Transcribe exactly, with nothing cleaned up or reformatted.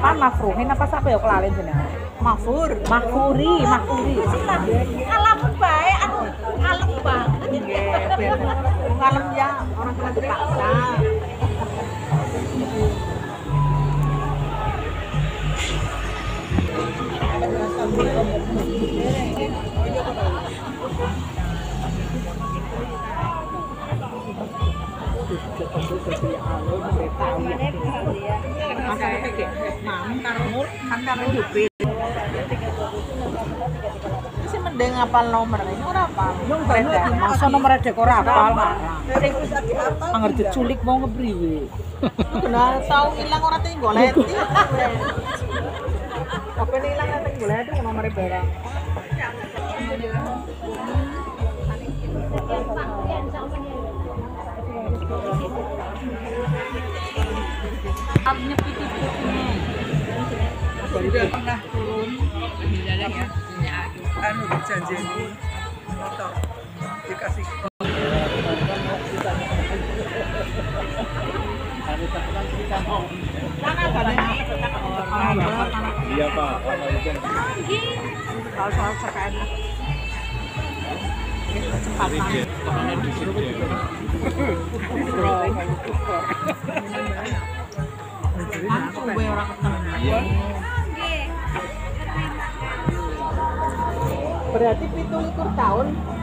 apa Mafruhin apa sampai ya kelalen jenenge? Mafur. Mahfuri, Mahfuri. Ngalamun bae anu ngalem banget. Nggih, ben Ngalem ya orang tua dipaksa. Sih mending ngapal nomor ini ora apa. Masa nomor dek ora apal. Angger diculik mau ngepriwe. Nah, tahu ilang ora teh goleti. Apa nih ilang teh goleti nomor barang. Amnya putih-putihnya. Udah pernah turun ya. Anu dijanjeni motor dikasih Iya Pak. kalau soal cepet kecepatan Di sini. aku gue orang ketemu. Iya. Berarti pitung likur tahun